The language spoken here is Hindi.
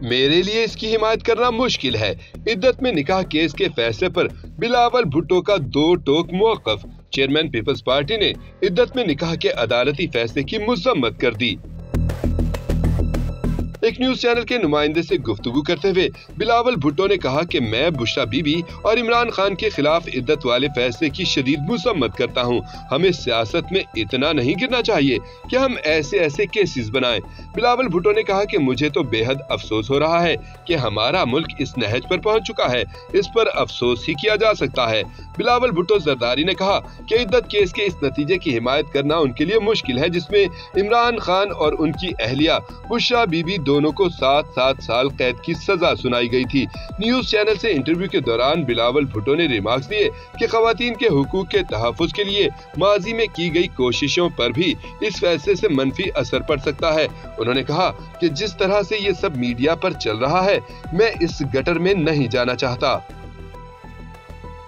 मेरे लिए इसकी हिमायत करना मुश्किल है। इद्दत में निकाह केस के फैसले पर बिलावल भुट्टो का दो टोक मौक़िफ़। चेयरमैन पीपल्स पार्टी ने इद्दत में निकाह के अदालती फैसले की मज़म्मत कर दी। एक न्यूज चैनल के नुमाइंदे से गुफ्तगू करते हुए बिलावल भुट्टो ने कहा कि मैं बुशरा बीबी और इमरान खान के खिलाफ इद्दत वाले फैसले की शदीद मज़म्मत करता हूं। हमें सियासत में इतना नहीं गिरना चाहिए कि हम ऐसे केसेस बनाएं। बिलावल भुट्टो ने कहा कि मुझे तो बेहद अफसोस हो रहा है कि हमारा मुल्क इस नहज पर पहुंच चुका है। इस पर अफसोस ही किया जा सकता है। बिलावल भुट्टो जरदारी ने कहा कि इद्दत केस के इस नतीजे की हिमायत करना उनके लिए मुश्किल है, जिसमें इमरान खान और उनकी अहलिया बुशरा बीबी दोनों को 7-7 साल कैद की सजा सुनाई गई थी। न्यूज चैनल से इंटरव्यू के दौरान बिलावल भुट्टो ने रिमार्क्स दिए कि खवातीन के हुकूक के तहफ़्फ़ुज़ के लिए माजी में की गई कोशिशों पर भी इस फैसले से मनफी असर पड़ सकता है। उन्होंने कहा कि जिस तरह से ये सब मीडिया पर चल रहा है, मैं इस गटर में नहीं जाना चाहता।